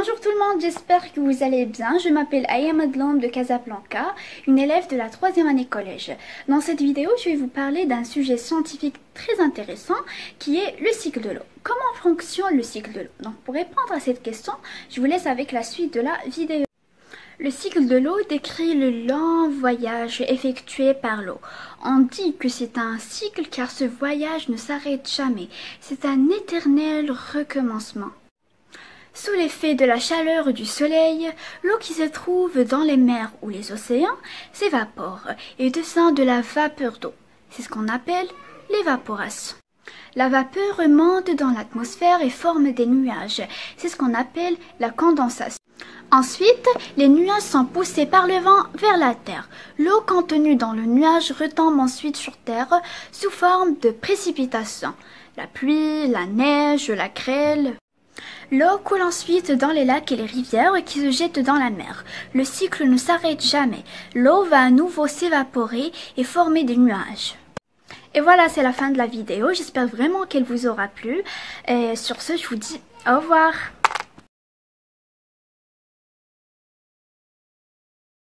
Bonjour tout le monde, j'espère que vous allez bien. Je m'appelle Aya Madlom de Casablanca, une élève de la 3e année collège. Dans cette vidéo, je vais vous parler d'un sujet scientifique très intéressant qui est le cycle de l'eau. Comment fonctionne le cycle de l'eau? Donc pour répondre à cette question, je vous laisse avec la suite de la vidéo. Le cycle de l'eau décrit le long voyage effectué par l'eau. On dit que c'est un cycle car ce voyage ne s'arrête jamais. C'est un éternel recommencement. Sous l'effet de la chaleur du soleil, l'eau qui se trouve dans les mers ou les océans s'évapore et descend de la vapeur d'eau. C'est ce qu'on appelle l'évaporation. La vapeur remonte dans l'atmosphère et forme des nuages. C'est ce qu'on appelle la condensation. Ensuite, les nuages sont poussés par le vent vers la terre. L'eau contenue dans le nuage retombe ensuite sur terre sous forme de précipitations. La pluie, la neige, la grêle. L'eau coule ensuite dans les lacs et les rivières qui se jettent dans la mer. Le cycle ne s'arrête jamais. L'eau va à nouveau s'évaporer et former des nuages. Et voilà, c'est la fin de la vidéo. J'espère vraiment qu'elle vous aura plu. Et sur ce, je vous dis au revoir.